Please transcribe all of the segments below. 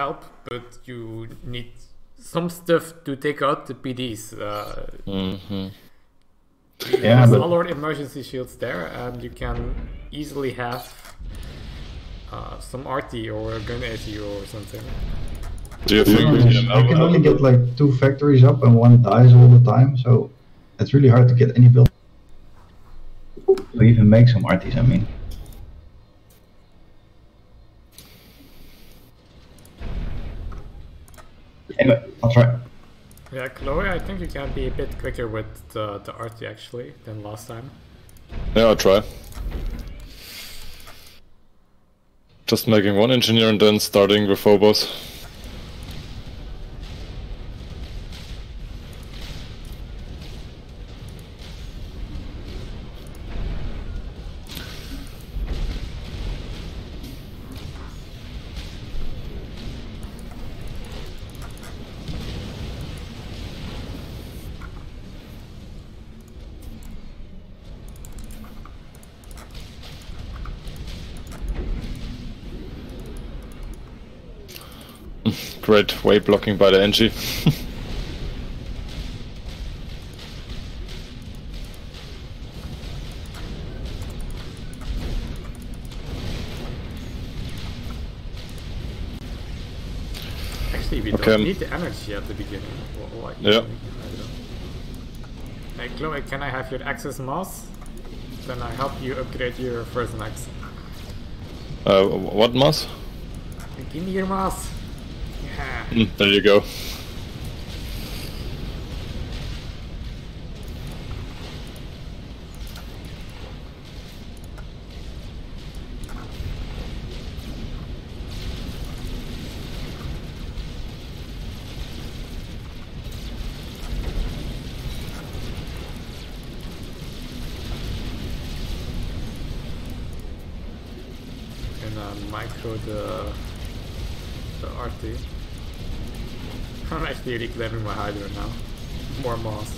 help, but you need some stuff to take out the PDs. Yeah, but all our emergency shields there, and you can easily have some RT or a gun AT or something. Do you think you can only get like 2 factories up and 1 dies all the time, so it's really hard to get any build. To even make some RTs, I mean. Anyway, I'll try. Yeah, Chloe, I think you can be a bit quicker with the RT actually than last time. Yeah, I'll try. Just making 1 engineer and then starting with Phobos. Great wave blocking by the NG. Actually, we don't need the energy at the beginning. Yeah. Hey Chloe, can I have your access mass? Then I help you upgrade your first max. What mass? Give me your mass. Yeah. There you go. Micro the RT. I'm actually reclaiming my Hydra now. More moss.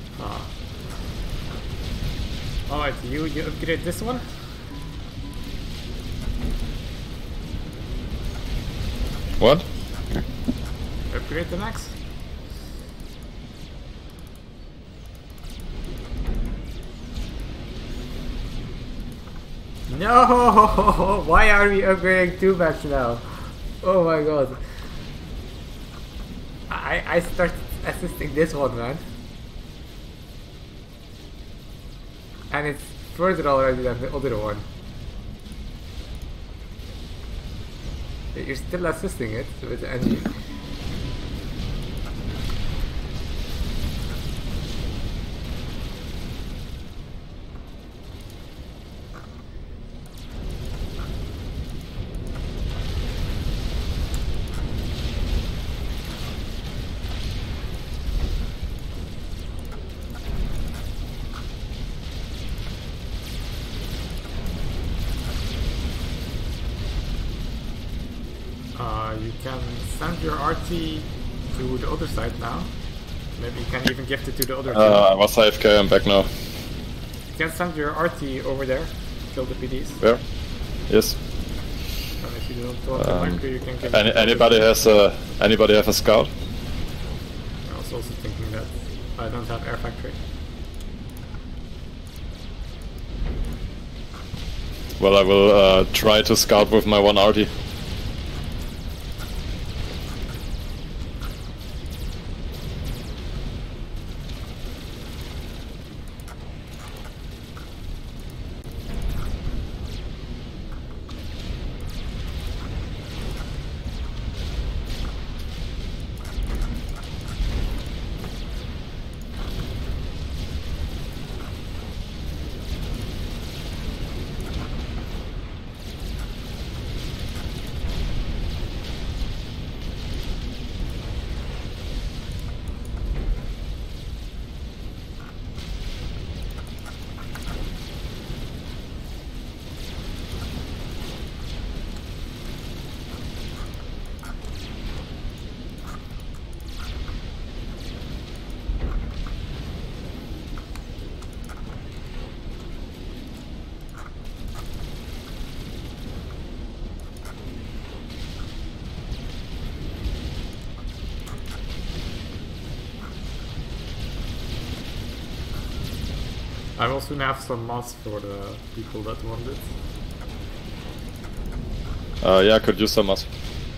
Alright, you upgrade this one? What? Upgrade the next? No! Why are we upgrading 2 max now? Oh my god. I start assisting this one, man. And it's further already than the other one. You're still assisting it with the engine. You can send your RT to the other side now. Maybe you can even gift it to the other I was AFK, I'm back now. You can send your RT over there, kill the PDs. Where? Yes. And if you don't want the micro, you can give anybody have a scout? I was also thinking that I don't have air factory. Well, I will try to scout with my 1 RT. I will soon have some mods for the people that want it. Yeah, I could use some mods.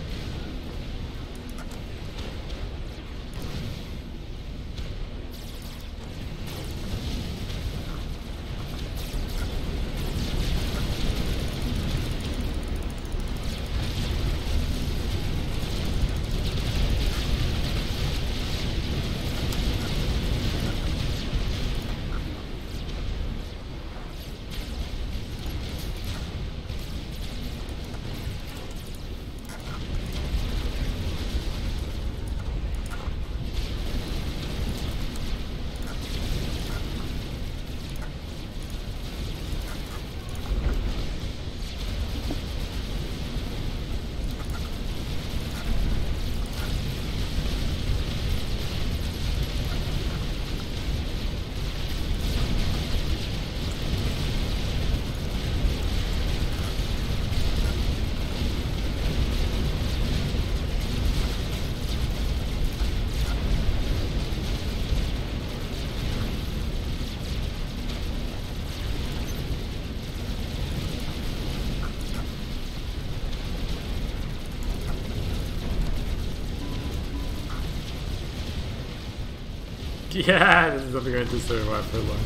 Yeah, this is not going to survive for long.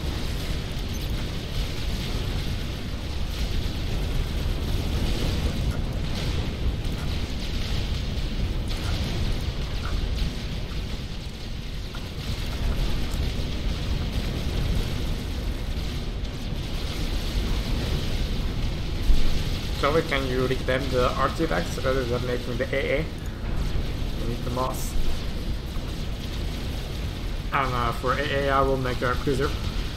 Joey, can you reclaim the artifacts rather than making the AA? We need the moss. And for AA I will make a cruiser.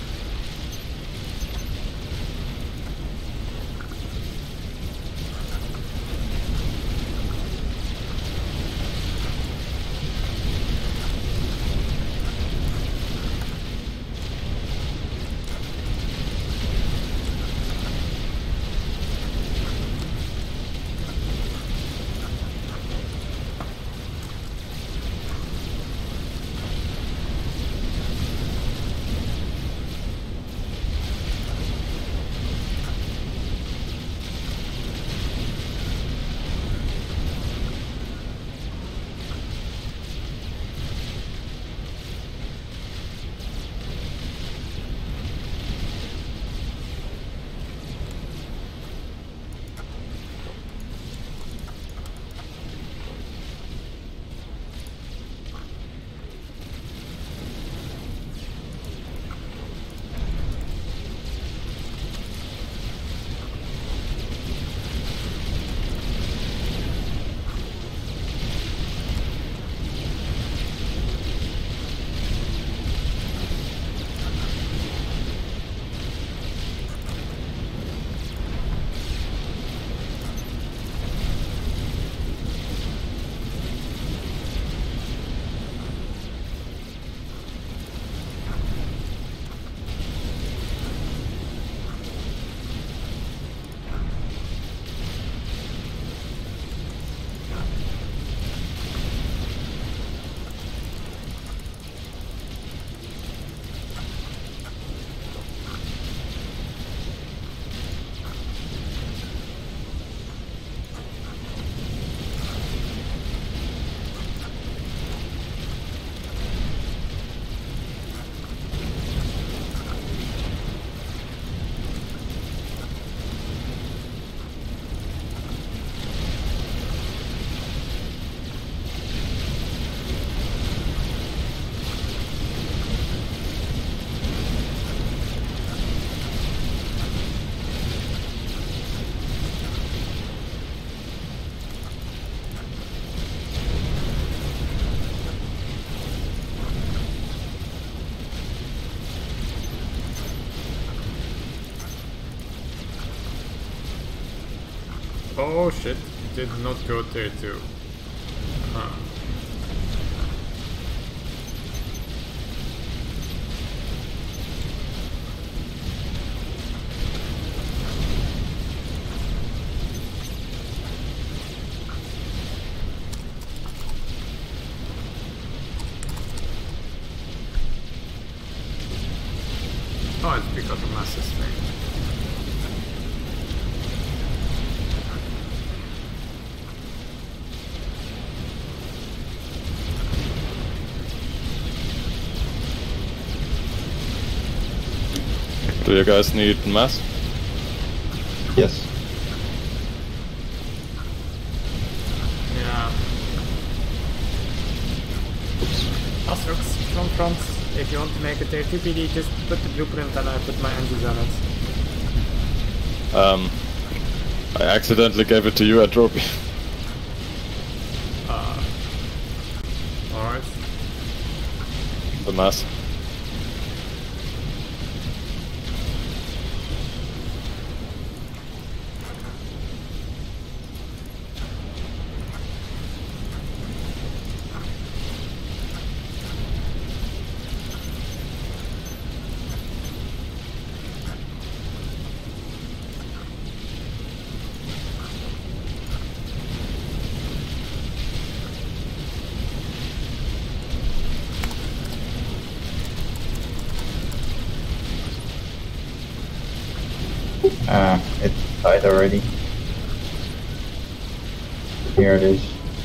Oh shit, did not go there too. Huh. Oh, it's because of mass sustain. Do you guys need mass? Yes. Yeah. Asterix from front. If you want to make a tier 2 PD, just put the blueprint and I put my engines on it. I accidentally gave it to you, Atropy. Alright. The mass. It died already. Here it is.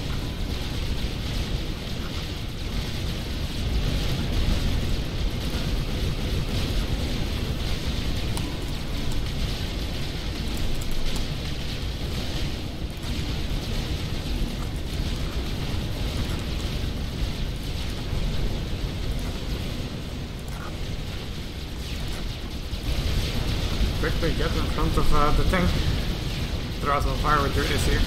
Quickly get in front of the tank. Throw us on fire with your SU.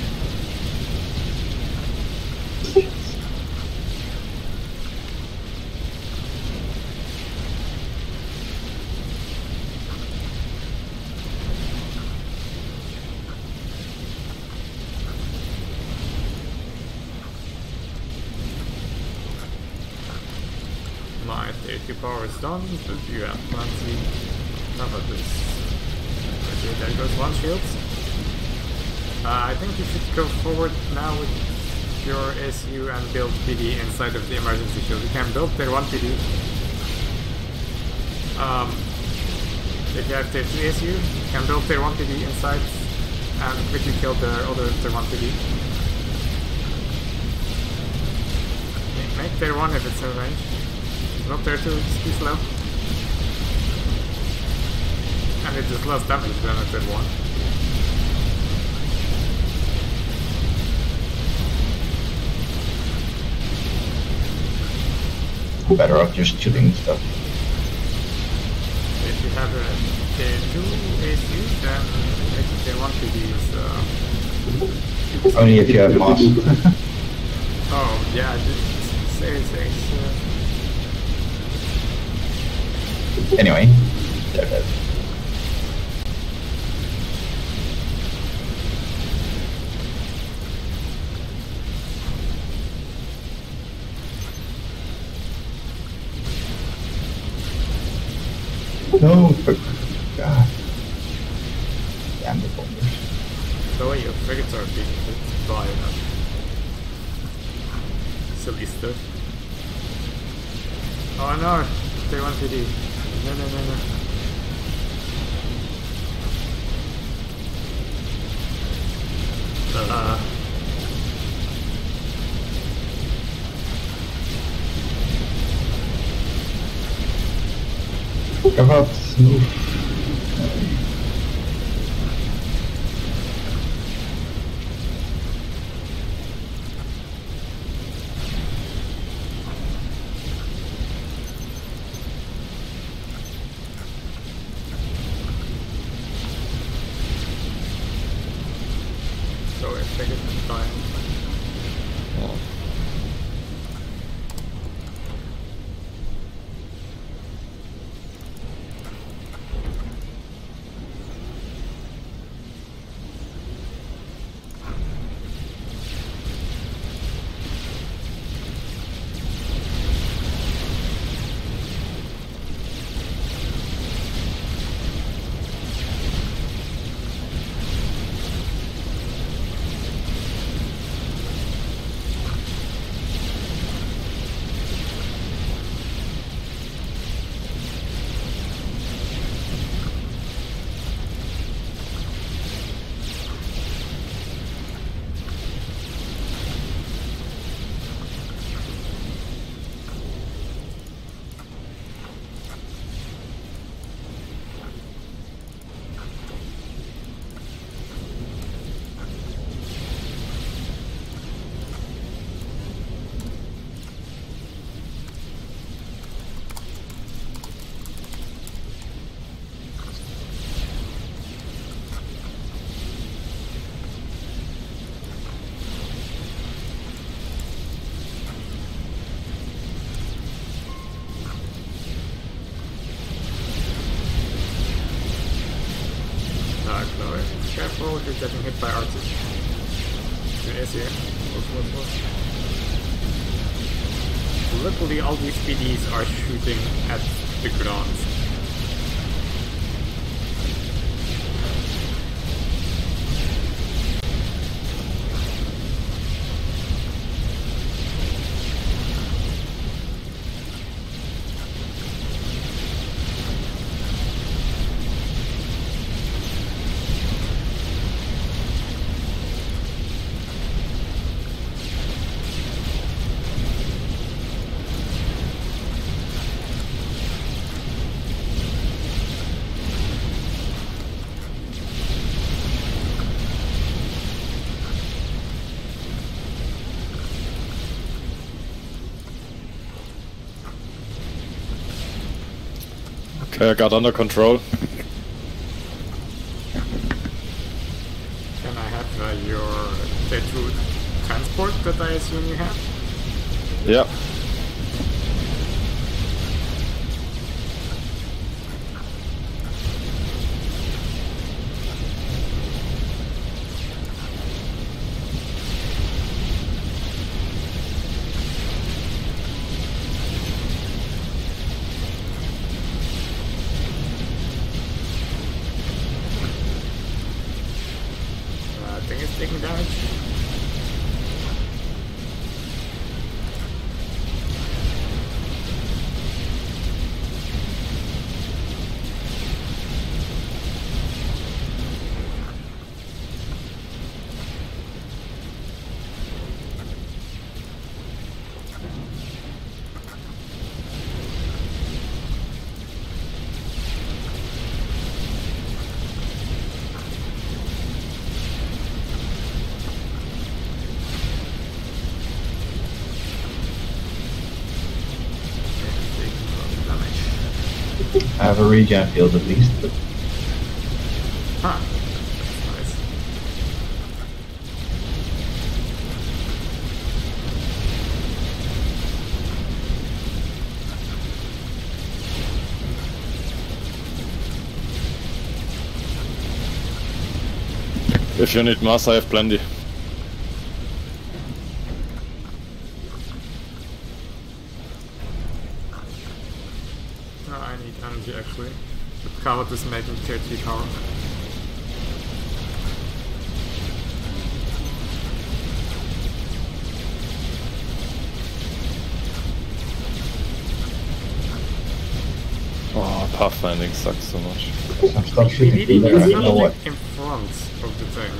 My safety power is done, but you have plenty. Enough of this. Okay, there goes one shield. I think you should go forward now with your SU and build PD inside of the emergency shield. You can build tier 1 PD. If you have tier 2 SU, you can build tier 1 PD inside and quickly kill the other tier 1 PD. Make tier 1 if it's in range. Not tier 2, it's too slow. And it does less damage than a tier 1. Better off just shooting stuff. If you have a tier 2 SU, then making tier 1 PD is Only if you have mass. oh, yeah, just say. Anyway, they're dead. No, God. Damn the bombers. The way your frigates are being hit by silly stuff. Oh no, tier 1 PD. No. Come out, move. So if frigates are dying. you're getting hit by artillery. It is here. Luckily, all these PDs are shooting at the ground. Okay, I got under control. Can I have your T2 transport that I assume you have? Yeah. Thing is taking damage. I have a regen field at least. Huh. That's nice. If you need mass, I have plenty. No, I need energy actually. But Khaled is making 30 power. Oh, pathfinding sucks so much. I'm stuck We shooting really through there, I need don't know what. something in front of the thing.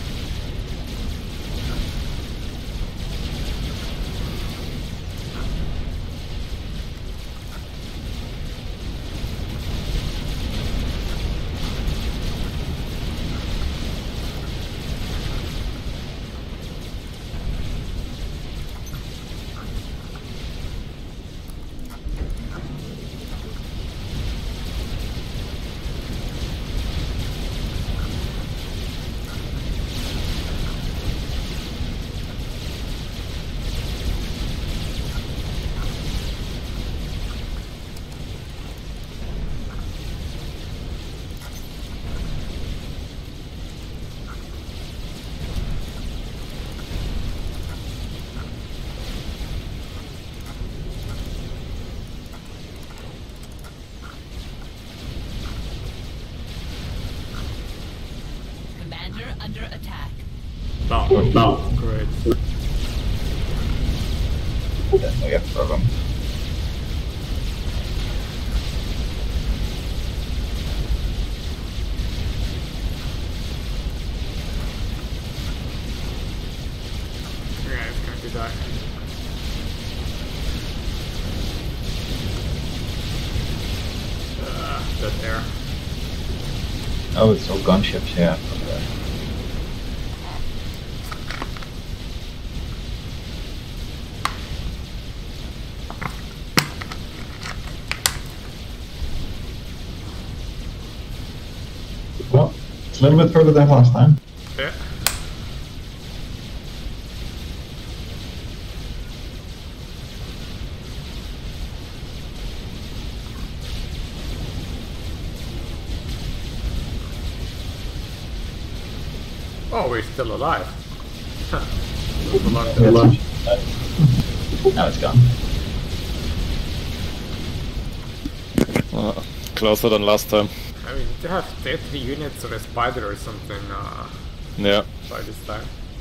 Commander under attack. Down. Great. Then we have a problem. Yeah, it's going to die. Dead air. Oh, it's all gunships, yeah. Okay. Well, it's a little bit further than last time. Yeah. Oh, we're still alive. Not a long Yeah, time. now it's gone. Closer than last time. I mean, they have 30 units of a spider or something Yeah. by this time.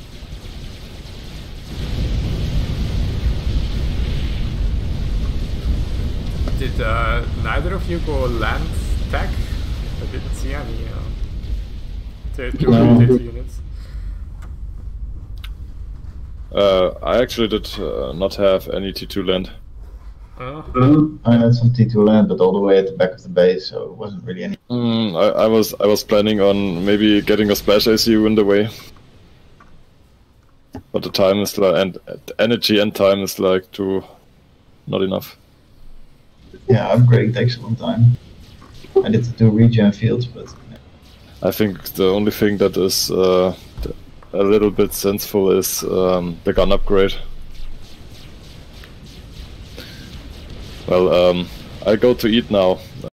Did neither of you go land tech? I didn't see any 30 units. I actually did not have any T2 land. I had some T2 land, but all the way at the back of the base, so it wasn't really any. I was planning on maybe getting a splash ACU in the way, but the time is like, and energy and time is like not enough. Yeah, upgrade takes a long time. I did the 2 regen fields, but I think the only thing that is a little bit sensible is the gun upgrade. Well, I go to eat now.